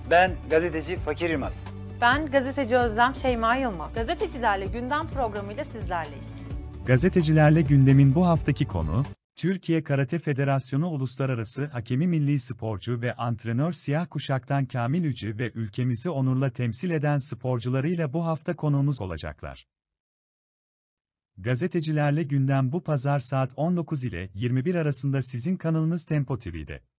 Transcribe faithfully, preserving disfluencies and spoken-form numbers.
Ben gazeteci Fakir Yılmaz. Ben gazeteci Özlem Şeyma Yılmaz. Gazetecilerle Gündem programıyla sizlerleyiz. Gazetecilerle gündemin bu haftaki konu, Türkiye Karate Federasyonu Uluslararası Hakemi Milli Sporcu ve Antrenör Siyah Kuşak'tan Kamil Ücü ve ülkemizi onurla temsil eden sporcularıyla bu hafta konuğumuz olacaklar. Gazetecilerle gündem bu pazar saat on dokuz ile yirmi bir arasında sizin kanalınız Tempo T V'de.